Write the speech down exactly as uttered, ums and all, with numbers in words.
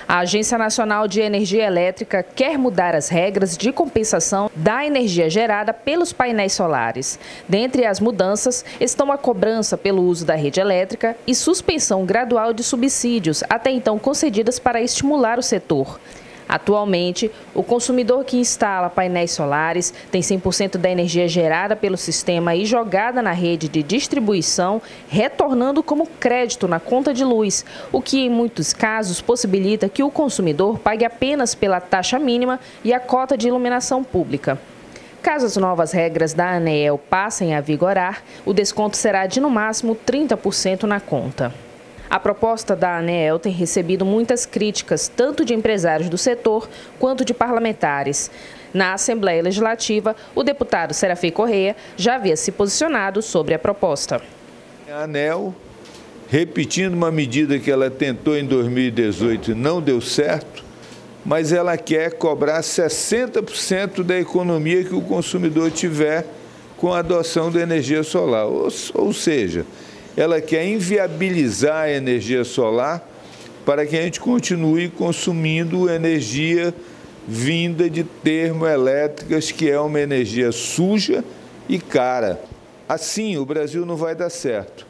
A Agência Nacional de Energia Elétrica quer mudar as regras de compensação da energia gerada pelos painéis solares. Dentre as mudanças estão a cobrança pelo uso da rede elétrica e suspensão gradual de subsídios, até então concedidas para estimular o setor. Atualmente, o consumidor que instala painéis solares tem cem por cento da energia gerada pelo sistema e jogada na rede de distribuição, retornando como crédito na conta de luz, o que em muitos casos possibilita que o consumidor pague apenas pela taxa mínima e a cota de iluminação pública. Caso as novas regras da ANEEL passem a vigorar, o desconto será de no máximo trinta por cento na conta. A proposta da ANEEL tem recebido muitas críticas, tanto de empresários do setor quanto de parlamentares. Na Assembleia Legislativa, o deputado Serafim Correia já havia se posicionado sobre a proposta. A ANEEL, repetindo uma medida que ela tentou em dois mil e dezoito e não deu certo, mas ela quer cobrar sessenta por cento da economia que o consumidor tiver com a adoção da energia solar. Ou, ou seja, ela quer inviabilizar a energia solar para que a gente continue consumindo energia vinda de termoelétricas, que é uma energia suja e cara. Assim, o Brasil não vai dar certo.